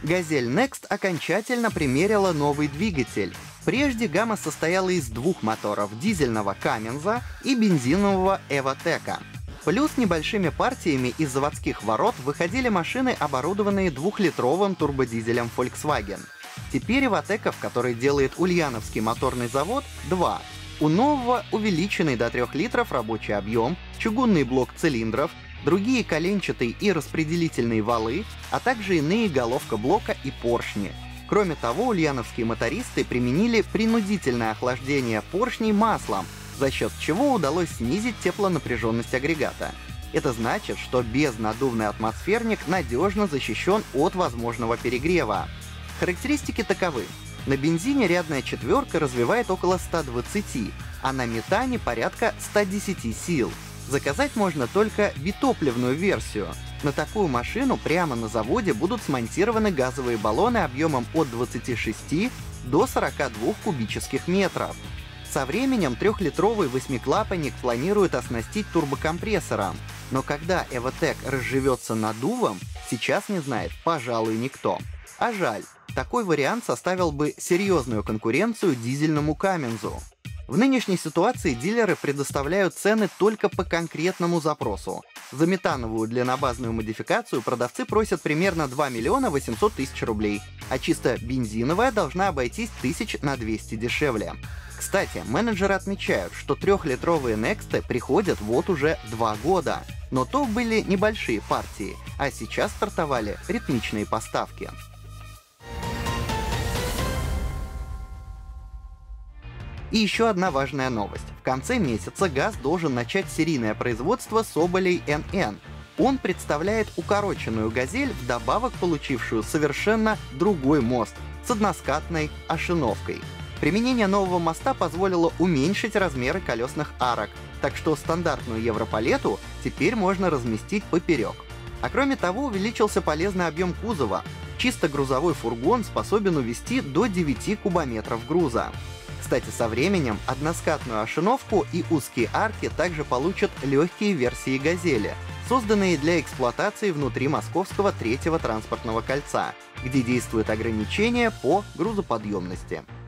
«Газель Next» окончательно примерила новый двигатель. Прежде гамма состояла из двух моторов — дизельного Каменза и бензинового Эвотека. Плюс небольшими партиями из заводских ворот выходили машины, оборудованные двухлитровым турбодизелем Volkswagen. Теперь Эвотеков, который делает Ульяновский моторный завод, два. У нового увеличенный до 3 литров рабочий объем, чугунный блок цилиндров, другие коленчатые и распределительные валы, а также иные головка блока и поршни. Кроме того, ульяновские мотористы применили принудительное охлаждение поршней маслом, за счет чего удалось снизить теплонапряженность агрегата. Это значит, что безнаддувный атмосферник надежно защищен от возможного перегрева. Характеристики таковы. На бензине рядная четверка развивает около 120, а на метане порядка 110 сил. Заказать можно только битопливную версию. На такую машину прямо на заводе будут смонтированы газовые баллоны объемом от 26 до 42 кубических метров. Со временем 3-литровый восьмиклапанник планируют оснастить турбокомпрессором, но когда Эвотек разживется наддувом, сейчас не знает, пожалуй, никто. А жаль, такой вариант составил бы серьезную конкуренцию дизельному Камензу. В нынешней ситуации дилеры предоставляют цены только по конкретному запросу. За метановую длиннобазную модификацию продавцы просят примерно 2 миллиона 800 тысяч рублей, а чисто бензиновая должна обойтись 1000 на 200 дешевле. Кстати, менеджеры отмечают, что 3-литровые Next'ы приходят вот уже 2 года. Но то были небольшие партии, а сейчас стартовали ритмичные поставки. И еще одна важная новость. В конце месяца ГАЗ должен начать серийное производство Соболей НН. Он представляет укороченную «Газель», вдобавок получившую совершенно другой мост с односкатной ошиновкой. Применение нового моста позволило уменьшить размеры колесных арок, так что стандартную европалету теперь можно разместить поперек. А кроме того, увеличился полезный объем кузова. Чисто грузовой фургон способен увезти до 9 кубометров груза. Кстати, со временем односкатную ошиновку и узкие арки также получат легкие версии «Газели», созданные для эксплуатации внутри московского 3-го транспортного кольца, где действует ограничение по грузоподъемности.